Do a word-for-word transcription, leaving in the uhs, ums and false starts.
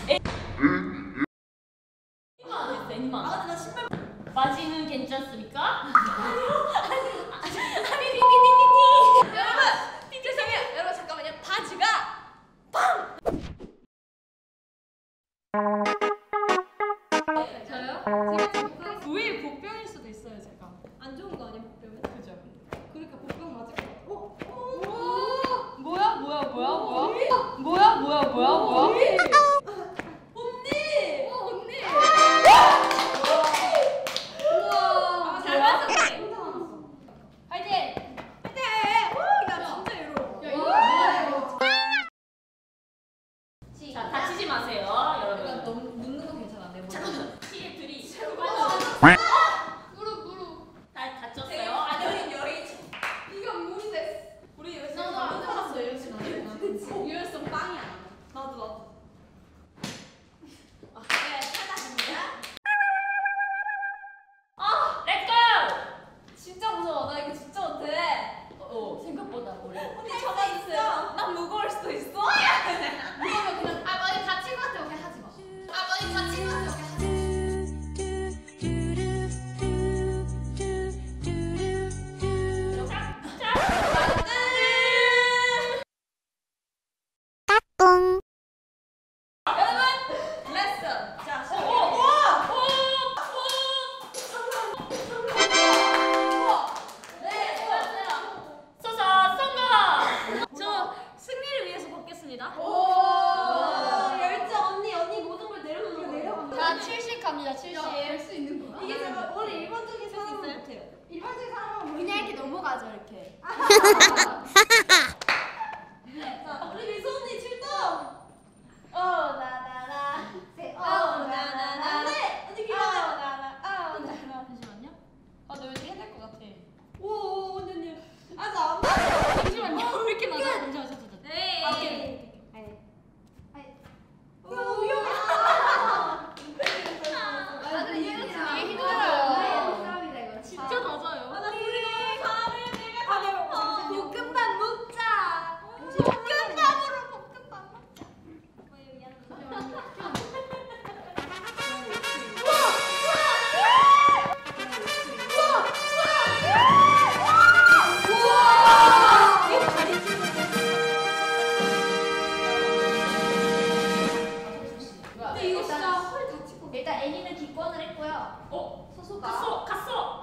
애니만 애니만. 아 근데 나 신발. 바지는 괜찮습니까? 아니 티티티티티. 여러분 죄송해요. 여러분 잠깐만요. 바지가 빵. 저요? 제가 부위 복병일 수도 있어요. 제가 안 좋은 거 아니야 복병은? 그죠? 그러니까 복병 맞을 것 같아. 어? 오! 뭐야 뭐야 뭐야 뭐야? 뭐야 뭐야 뭐야 뭐야? 언니! 어 언니! 우와! 잘했어. 화이팅! 야 진짜 이러워. 야 이거 자 다치지 마세요, 여러분. 너무 묻는 거 괜찮아. 내 머리. 잠깐만. 피해 둘이 무릎 무릎. 다 다쳤어요? 되게 가녀린 여인. 이게 물이 됐어. 우리 열심히 나도 안 살았어. 열심히 안 유연성 빵이야. 나도 나도. 네 찾았습니다. 아, 렛츠고! 진짜 무서워. 나 이거 진짜 못해. 어, 생각보다 어려워. 언니 저거 있어. 난 무거울 수도 있어. 무거우면 그냥 아 많이 다친 것 같아. 오케이 하지 마. 아 많이 다친 것 같아. 오케이 하지 마. 여러분 레슨. 자 시작. 소서 성공! 저 승리를 위해서 벗겠습니다. 오 열정 언니 언니 모든 걸 내려놓는 거예요. 자 칠십 갑니다. 칠십. 할수 있는 거야? 이게 제가 원래 일반적인 사람은 못해요. 일반적인 사람은 그냥 이렇게 넘어가죠 이렇게. 자 우리 미소 언니 출동. 어 나나나. 어 나나나. 네 언니 기다려. 나나. 어 나나. 잠시만요. 아 너 왠지 해낼 것 같아. 오 언니 언니. 아직 안 맞아. 잠시만요. 왜 이렇게 맞아? 잠시만 잠시만. 에이. 아, 오케이. 오 위험해. 아 근데 이게 힘들어요. 힘들어요. 진짜 아. 맞아요. 아, 나 우리 너무 밥을 내가 다 먹어. 볶음밥 먹자. 볶음밥으로 볶음밥 먹자. 근데 이거 진짜 허리 다칠 것 같아. 일단 애니는 기권을 했고요. 어? 소소가. 갔어! 갔어!